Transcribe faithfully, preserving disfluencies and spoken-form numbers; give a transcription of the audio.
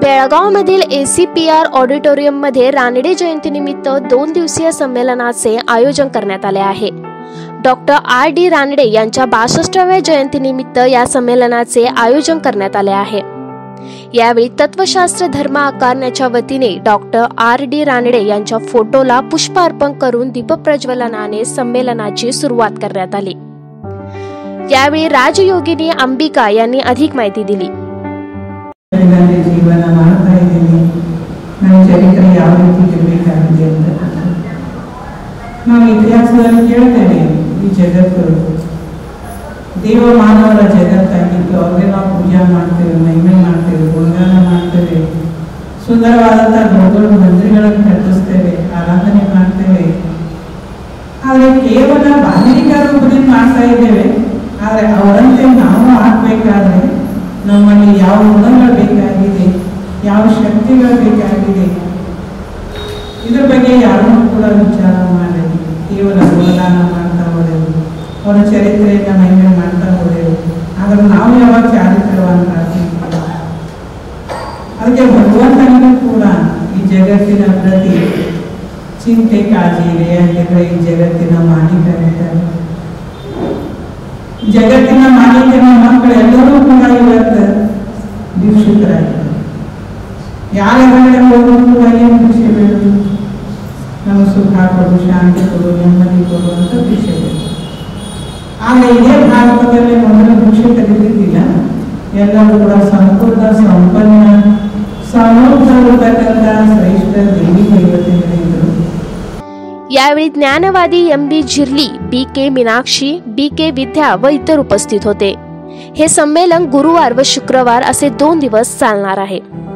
बेळगावमधील एसीपीआर ऑडिटोरियममध्ये रानडे जयंतीनिमित्त दोन दिवसीय संमेलनाचे आयोजन करण्यात आले आहे। डॉक्टर आर डी रानडे यांच्या बासष्टाव्या जयंतीनिमित्त या संमेलनाचे आयोजन करण्यात आले आहे। यावेळी तत्वशास्त्र धर्म आकारण्याच्या वतीने डॉक्टर आर डी रानडे यांच्या फोटोला पुष्प अर्पण करून दीपप्रज्वलनाने संमेलनाची सुरुवात करण्यात आली। यावेळी राजयोगिनी अंबिका यांनी अधिक माहिती दिली। ಜೀವನ ಮಾಡ್ತಾ ಇದ್ದೀನಿ, ನನ್ನ ಚರಿತ್ರೆ ಯಾವ ರೀತಿ ಇರಬೇಕಾಗಿದೆ ಅಂತ ನಾವು ಇತಿಹಾಸದಲ್ಲಿ ಕೇಳ್ತೇವೆ। ಈ ಜಗತ್ತು ದೇವ ಮಾನವರ ಜಗತ್ತಾಗಿತ್ತು, ಅವ್ರಿಗೆ ನಾವು ಪೂಜೆ ಮಾಡ್ತೇವೆ, ಮಹಿಮೆ ಮಾಡ್ತೇವೆ, ಗುಣಗಾನ ಮಾಡ್ತೇವೆ, ಸುಂದರವಾದಂತಹ ದೊಡ್ಡ ದೊಡ್ಡ ಮಂದಿರಗಳನ್ನು ಕಟ್ಟಿಸ್ತೇವೆ, ಆರಾಧನೆ ಮಾಡ್ತೇವೆ। ಆದರೆ ಕೇವಲ ಬಾಹಿರಿಕ ರೂಪದಿಂದ ಮಾಡ್ತಾ ಇದ್ದೇವೆ। ಆದರೆ ಅವರಂತೆ ನಾವು ಆಗಬೇಕಾದ್ರೆ ನಮ್ಮಲ್ಲಿ ಯಾವ ಗುಣಗಳು ಬೇಕಾಗಿದೆ, ಯಾವ ಶಕ್ತಿಗಳು ಬೇಕಾಗಿದೆ, ಇದ್ರ ಬಗ್ಗೆ ಯಾರನ್ನೂ ಕೂಡ ವಿಚಾರ ಮಾಡಿ ಕೇವಲ ಗುಣಗಾನ ಮಾಡ್ತಾ ಹೋದೆವು, ಅವರ ಚರಿತ್ರೆಯನ್ನು ಮಹಿಮೆ ಮಾಡ್ತಾ ಹೋದೆವು। ಆದರೆ ನಾವು ಯಾವಾಗ ಚಾರಿತ್ರವಾಗ್ತೀವಿ, ಅದಕ್ಕೆ ಭಗವಂತನಿಗೂ ಕೂಡ ಈ ಜಗತ್ತಿನ ಪ್ರತಿ ಚಿಂತೆ ಕಾಳಜಿ ಇದೆ। ಯಾಕೆಂದ್ರೆ ಈ ಜಗತ್ತಿನ ಮಾಲೀಕರಿದ್ದಾರೆ, ಜಗತ್ತಿನ ಮಾಲೀಕನ ಮಕ್ಕಳೆಲ್ಲರೂ ಕೂಡ ಇವತ್ತು ದೀಕ್ಷಿತರಾಗಿದ್ದಾರೆ। ಯಾರ ಹೊರಗಡೆ ಹೋದರೂ ಕೂಡ ಏನು ಭಿಕ್ಷೆ ಬೇಡು, ನಮಗೆ ಸುಖ ಕೊಡು, ಶಾಂತಿ ಕೊಡು, ನೆಮ್ಮದಿ ಕೊಡು ಅಂತ ಭಿಕ್ಷೆ ಬೇಡು। ಆಗ ಇದೇ ಭಾರತದಲ್ಲಿ ಮೊದಲು ಭಿಕ್ಷೆ ತೆಗೆದಿದ್ದಿಲ್ಲ, ಎಲ್ಲರೂ ಕೂಡ ಸಂಪೂರ್ಣ ಸಂಪನ್ನ ಸಮೃದ್ಧವಿರತಕ್ಕಂಥ ಶ್ರೇಷ್ಠ ದೇವಿ ದೇವತೆಗಳಿದ್ದರು। यावेळी ज्ञानवादी एम बी झिरली, बी के मीनाक्षी, बी के विद्या व इतर उपस्थित होते। हे संमेलन गुरुवार व शुक्रवार असे दोन दिवस चालणार आहे।